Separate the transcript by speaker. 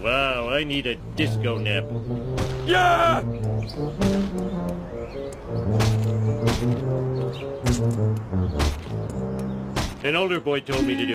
Speaker 1: Wow, I need a disco nap.
Speaker 2: Yeah!
Speaker 1: An older boy told me to do